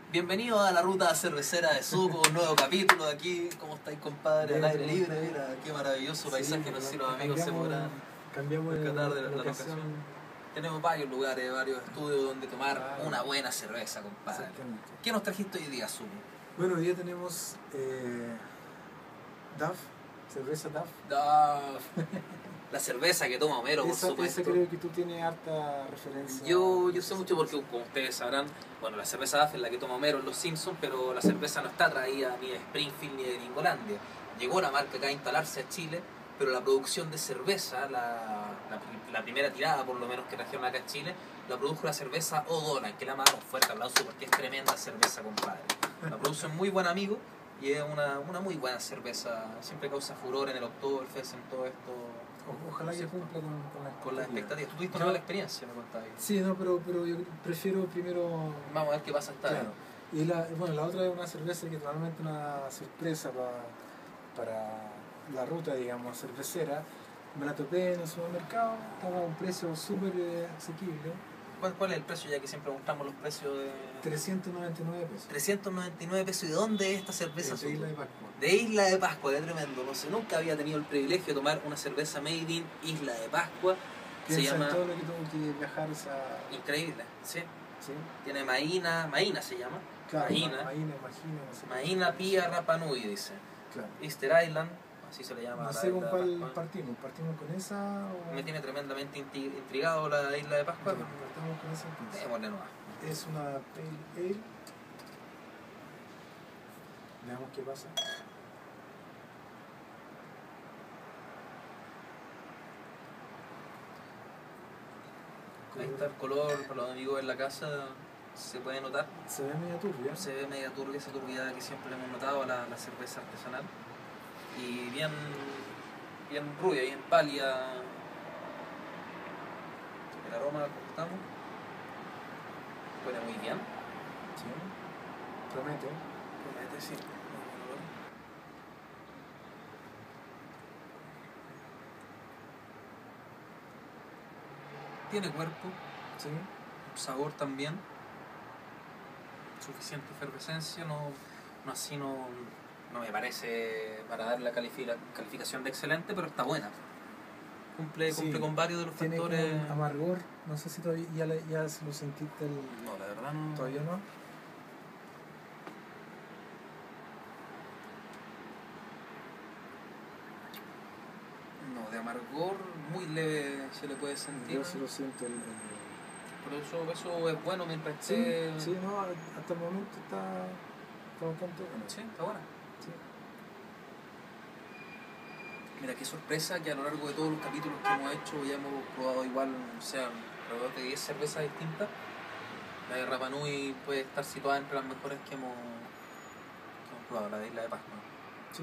Bienvenido a la ruta cervecera de Suco, un nuevo capítulo aquí. ¿Cómo estáis, compadre? Al aire libre, mira, qué maravilloso paisaje. No sé si los amigos se podrán percatar de la locación. Tenemos varios lugares, varios estudios donde tomar una buena cerveza, compadre. ¿Qué nos trajiste hoy día, Suco? Bueno, hoy día tenemos DAF, cerveza DAF. La cerveza que toma Homero, por supuesto. Esa creo que tú tienes harta referencia. Yo sé mucho porque, como ustedes sabrán, bueno, la cerveza DAF es la que toma Homero en Los Simpsons, pero la cerveza no está traída ni de Springfield ni de Gringolandia. Llegó la marca acá a instalarse a Chile, pero la producción de cerveza, la primera tirada por lo menos que trajeron acá a Chile, la produjo la cerveza O'Donnell, que la más fuerte aplauso porque es tremenda cerveza, compadre. La produce un muy buen amigo y es una muy buena cerveza. Siempre causa furor en el Oktoberfest, en todo esto. Ojalá que cumpla con las expectativas. ¿Tú tuviste una mala experiencia, me contabas? Sí, no, pero yo prefiero primero... Vamos a ver qué pasa esta vez. Claro. Y la otra es una cerveza que realmente es una sorpresa para la ruta, digamos, cervecera. Me la topé en el supermercado, estaba a un precio súper asequible. ¿Cuál es el precio, ya que siempre mostramos los precios de...? 399 pesos. 399 pesos. ¿Y de dónde es esta cerveza? De Isla de Pascua. De Isla de Pascua, qué tremendo. No sé, nunca había tenido el privilegio de tomar una cerveza made in Isla de Pascua. Piensa se llama... en todo lo que tengo que viajar esa... Increíble, ¿sí? ¿Sí? Tiene Maína se llama. Claro, Maína, no sé. Maína Pía Rapa Nui, dice. Claro. Easter Island, así se le llama. No sé con cuál partimos. ¿Partimos con esa o...? Me tiene tremendamente intrigado la Isla de Pascua. Sí, partamos con esa entonces. Démosle nomás. Es una Pale Ale. Veamos qué pasa. Ahí está el color, para los amigos en la casa se puede notar. Se ve media turbia. Se ve media turbia, esa turbiedad que siempre le hemos notado a la cerveza artesanal. Y bien rubia, bien pálida. El aroma lo cortamos. Huele muy bien. Sí. Promete. Promete, sí. Tiene cuerpo, Sí. sabor también, suficiente efervescencia, no me parece para dar la calificación de excelente, pero está buena. Cumple con varios de los tiene factores. Tiene amargor, no sé si todavía ya se lo sentiste No, la verdad no. Todavía no. No, de amargor muy leve se le puede sentir. Yo sí lo siento Pero eso es bueno mientras sí, esté... Sí, no, hasta el momento está bastante bueno. Sí, está buena. Sí. Mira, qué sorpresa que a lo largo de todos los capítulos que hemos hecho ya hemos probado igual, o sea, alrededor de 10 cervezas distintas. La de Rapa Nui puede estar situada entre las mejores que hemos probado, la de Isla de Pascua. Sí,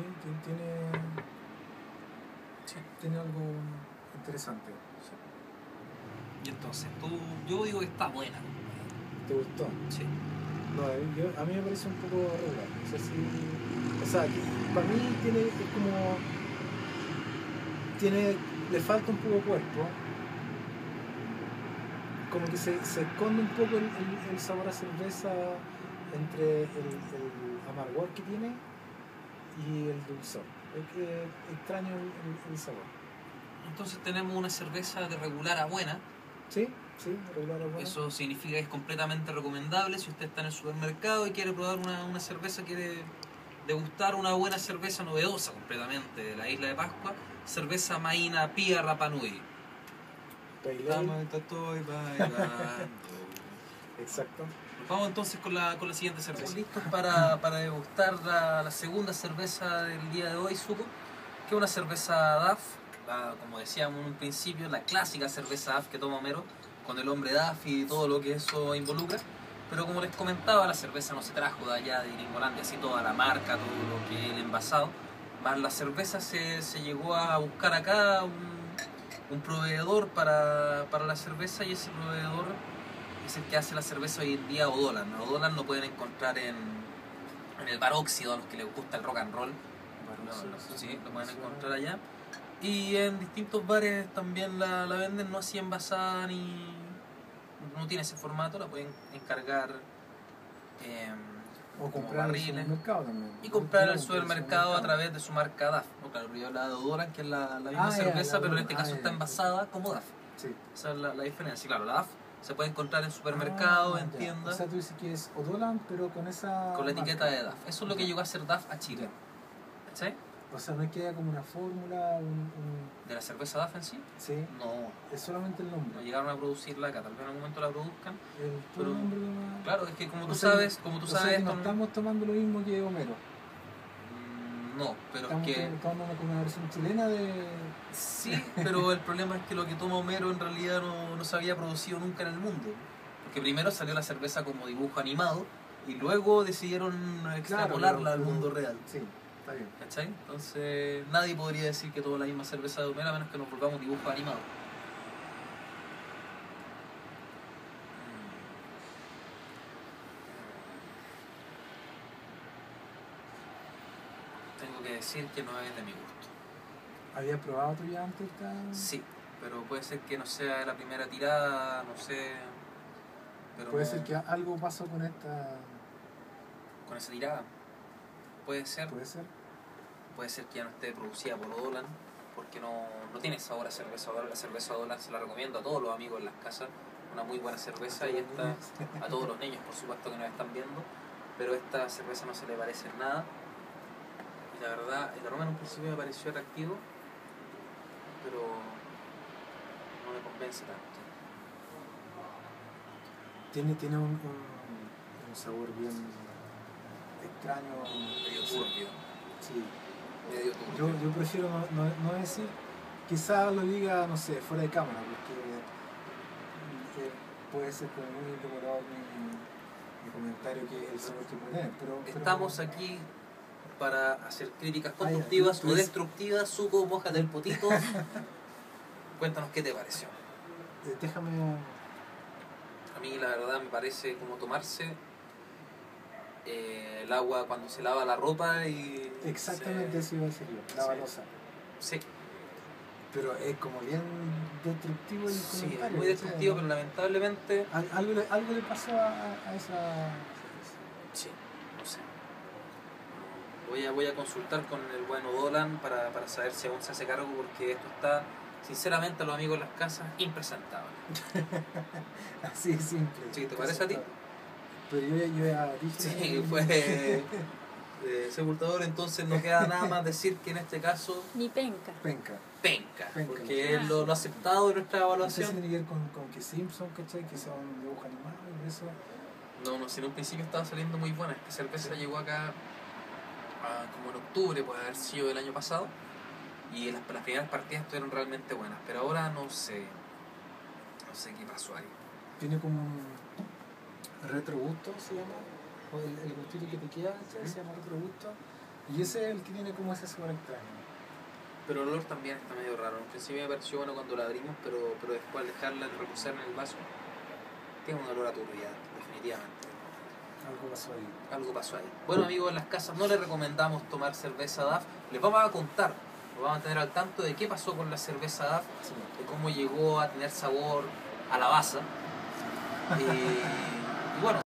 tiene algo interesante. Sí. Y entonces, yo digo que está buena. ¿Te gustó? Sí. No, a mí me parece un poco regular. No sé si... O sea, para mí le falta un poco de cuerpo. Como que se esconde un poco el sabor a cerveza entre el amargor que tiene y el dulzor. Es que extraño el sabor. Entonces tenemos una cerveza de regular a buena. Sí, regular a buena. Eso significa que es completamente recomendable si usted está en el supermercado y quiere probar una cerveza, quiere degustar una buena cerveza novedosa completamente de la Isla de Pascua. Cerveza Maína Pía Rapa Nui. Estoy bailando. Exacto. Vamos entonces con la siguiente cerveza. Estamos listos para degustar la segunda cerveza del día de hoy, Suco, que es una cerveza DAF, como decíamos en un principio, la clásica cerveza DAF que toma Homero, con el hombre DAF y todo lo que eso involucra. Pero como les comentaba, la cerveza no se trajo de allá de Gringolandia, así toda la marca, todo lo que es el envasado. Más la cerveza se llegó a buscar acá un proveedor para la cerveza, y ese proveedor es el que hace la cerveza hoy en día, O'Donnell. O'Donnell lo pueden encontrar en el Bar Óxido, a los que les gusta el rock and roll. Sí, lo pueden encontrar allá. Y en distintos bares también la venden, no así envasada ni... No tiene ese formato, la pueden encargar O como comprar en el barriles. supermercado también. Y comprar Claro, el supermercado a través de su marca DAF. No, claro, yo hablaba de Odolan, que es la misma Ah, ya, cerveza, la pero en Odolan. este caso Ah, está ya. envasada como DAF. Sí. Esa es la diferencia. Y claro, la DAF se puede encontrar en supermercados, en ya. tiendas, O sea, tú dices que es Odolan, pero con esa con la etiqueta marca. de DAF. Eso es lo que Ya. llegó a ser DAF a Chile. ¿Cachai? O sea, no es que haya como una fórmula, ¿De la cerveza DAF en sí? Sí, No, es solamente el no nombre. llegaron a producirla acá. Tal vez en algún momento la produzcan. El puro Pero, nombre nomás. claro, es que como tú O sea, sabes, O sea, que no esto estamos tomando lo mismo que Homero. no, pero Estamos es que tomando como una versión chilena de... sí, pero el problema es que lo que toma Homero en realidad no se había producido nunca en el mundo. Porque primero salió la cerveza como dibujo animado y luego decidieron extrapolarla al mundo real. Sí, está bien. ¿Cachai? Entonces nadie podría decir que toma la misma cerveza de Homero a menos que nos volvamos dibujos animados. Tengo que decir que no es de mi gusto. ¿Habías probado tú ya antes esta...? Sí, pero puede ser que no sea la primera tirada, no sé. Pero Puede no- ser que algo pasó con esta... con esa tirada. Puede ser. ¿Puede ser? Puede ser que ya no esté producida por Odolan, porque no tiene sabor a cerveza Odolan. La cerveza Odolan se la recomiendo a todos los amigos en las casas. Una muy buena cerveza y esta a todos los niños, por supuesto, que nos están viendo. Pero esta cerveza no se le parece en nada. Y la verdad, el aroma en un principio me pareció atractivo, pero no me convence tanto. Tiene un sabor bien extraño. Medio turbio. Sí. Medio turbio. Yo prefiero no decir, quizás lo diga, no sé, fuera de cámara, porque puede ser como muy demorado mi comentario que es el sabor que puede tener. Pero Estamos aquí para hacer críticas ya, constructivas tú o eres- destructivas. Suco, mójate el potito. Cuéntanos qué te pareció. Déjame... A mí la verdad me parece como tomarse el agua cuando se lava la ropa y... Exactamente eso iba a decir yo, la Sí. balosa. Sí, Pero es como bien destructivo el sí, comentario. es muy destructivo, pero lamentablemente... Algo le pasó a esa... Sí, no sé. Voy a consultar con el buen Odolan para saber si aún se hace cargo, porque esto está, sinceramente, a los amigos de las casas, impresentable. Así de simple. Sí, ¿te parece a ti? Pero yo ya dije... Sí, fue sepultador, entonces no queda nada más decir que en este caso, Ni penca. Penca. penca, Penca. porque él lo ha aceptado en nuestra No sé si evaluación. tiene que ver con que Simpson, ¿cachai? Que sea un dibujo animado y eso. No, si en un principio estaba saliendo muy buena. Esta cerveza llegó acá como en octubre, puede haber sido del año pasado. Y las primeras partidas estuvieron realmente buenas. Pero ahora no sé qué pasó ahí. Tiene como un retrogusto, se llama. O el gustito que te queda, ¿cachai? Se llama retrogusto. Y ese es el que tiene como ese sabor extraño. Pero el olor también está medio raro. En principio me pareció bueno cuando la abrimos, pero después al dejarla reposar en el vaso, tiene un olor a turbidez, definitivamente. Algo pasó ahí. Algo pasó ahí. Bueno, amigos, en las casas no les recomendamos tomar cerveza DAF. Les vamos a contar, nos vamos a tener al tanto de qué pasó con la cerveza DAF, Sí. de cómo llegó a tener sabor a la baza. Y bueno,